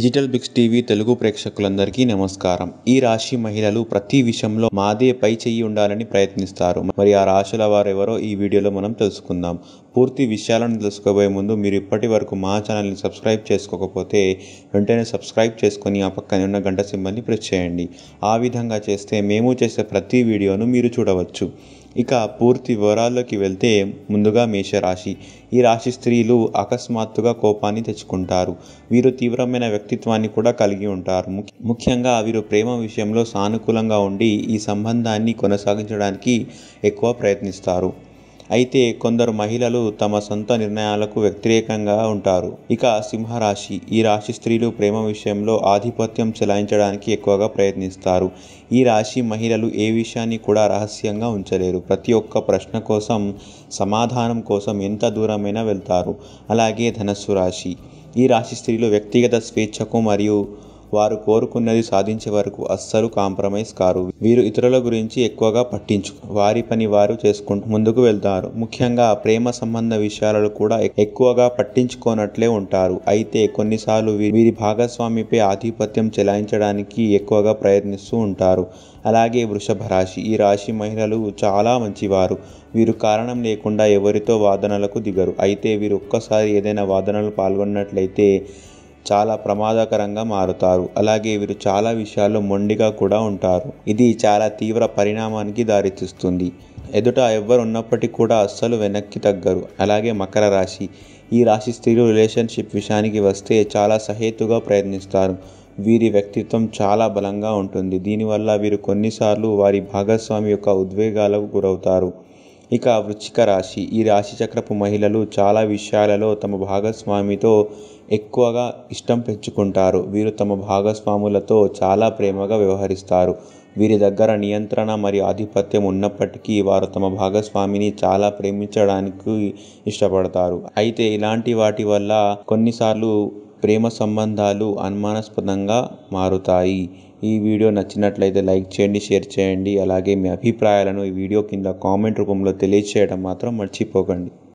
DigitalBixTV Telugu ప్రేక్షకులందరికీ నమస్కారం. ఈ రాశి మహిళలు ప్రతి విషయంలో మాదే పై చెయ్యి ఉండాలని ప్రయత్నిస్తారు. మరి ఆ రాశుల వారెవరో ఈ వీడియోలో మనం తెలుసుకుందాం. పూర్తి విషయాలను తెలుసుకోబోయే ముందు మీరు ఇప్పటి వరకు మా ఛానల్ని సబ్స్క్రైబ్ చేసుకోకపోతే వెంటనే సబ్స్క్రైబ్ చేసుకొని ఆ పక్కనే ఉన్న గంట సింబల్ని ప్రెస్ చేయండి. ఆ విధంగా చేస్తే మేము చేసే ప్రతి వీడియోను మీరు చూడవచ్చు. ఇక పూర్తి వివరాల్లోకి వెళ్తే ముందుగా మేషరాశి. ఈ రాశి స్త్రీలు అకస్మాత్తుగా కోపాన్ని తెచ్చుకుంటారు. వీరు తీవ్రమైన వ్యక్తిత్వాన్ని కూడా కలిగి ఉంటారు. ముఖ్యంగా వీరు ప్రేమ విషయంలో సానుకూలంగా ఉండి ఈ సంబంధాన్ని కొనసాగించడానికి ఎక్కువ ప్రయత్నిస్తారు. అయితే కొందరు మహిళలు తమ సొంత నిర్ణయాలకు వ్యతిరేకంగా ఉంటారు. ఇక సింహరాశి. ఈ రాశి స్త్రీలు ప్రేమ విషయంలో ఆధిపత్యం చెలాయించడానికి ఎక్కువగా ప్రయత్నిస్తారు. ఈ రాశి మహిళలు ఏ విషయాన్ని కూడా రహస్యంగా ఉంచలేరు. ప్రతి ఒక్క ప్రశ్న కోసం సమాధానం కోసం ఎంత దూరమైనా వెళ్తారు. అలాగే ధనస్సు రాశి. ఈ రాశి స్త్రీలు వ్యక్తిగత స్వేచ్ఛకు మరియు వారు కోరుకున్నది సాధించే వరకు అస్సలు కాంప్రమైజ్ కారు. వీరు ఇతరుల గురించి ఎక్కువగా వారి పని వారు చేసుకుంటూ ముందుకు వెళ్తారు. ముఖ్యంగా ప్రేమ సంబంధ విషయాలను కూడా ఎక్కువగా పట్టించుకోనట్లే ఉంటారు. అయితే కొన్నిసార్లు వీరి భాగస్వామిపై ఆధిపత్యం చెలాయించడానికి ఎక్కువగా ప్రయత్నిస్తూ ఉంటారు. అలాగే వృషభ రాశి. ఈ రాశి మహిళలు చాలా మంచివారు. వీరు కారణం లేకుండా ఎవరితో వాదనలకు దిగరు. అయితే వీరు ఒక్కసారి ఏదైనా వాదనలు పాల్గొన్నట్లయితే చాలా ప్రమాదకరంగా మారుతారు. అలాగే వీరు చాలా విషయాల్లో మొండిగా కూడా ఉంటారు. ఇది చాలా తీవ్ర పరిణామానికి దారితీస్తుంది. ఎదుట ఎవ్వరు ఉన్నప్పటికీ కూడా అస్సలు వెనక్కి తగ్గరు. అలాగే మకర రాశి. ఈ రాశి స్త్రీలు రిలేషన్షిప్ విషయానికి వస్తే చాలా సహేతుగా ప్రయత్నిస్తారు. వీరి వ్యక్తిత్వం చాలా బలంగా ఉంటుంది. దీనివల్ల వీరు కొన్నిసార్లు వారి భాగస్వామి యొక్క ఉద్వేగాలకు గురవుతారు. ఇక వృశ్చిక రాశి. ఈ రాశి చక్రపు మహిళలు చాలా విషయాలలో తమ భాగస్వామితో ఎక్కువగా ఇష్టం పెంచుకుంటారు. వీరు తమ భాగస్వాములతో చాలా ప్రేమగా వ్యవహరిస్తారు. వీరి దగ్గర నియంత్రణ మరియు ఆధిపత్యం ఉన్నప్పటికీ వారు తమ భాగస్వామిని చాలా ప్రేమించడానికి ఇష్టపడతారు. అయితే ఇలాంటి వాటి వల్ల కొన్నిసార్లు ప్రేమ సంబంధాలు అనుమానాస్పదంగా మారుతాయి. ఈ వీడియో నచ్చినట్లయితే లైక్ చేయండి, షేర్ చేయండి. అలాగే మీ అభిప్రాయాలను ఈ వీడియో కింద కామెంట్ రూపంలో తెలియచేయడం మాత్రం మర్చిపోకండి.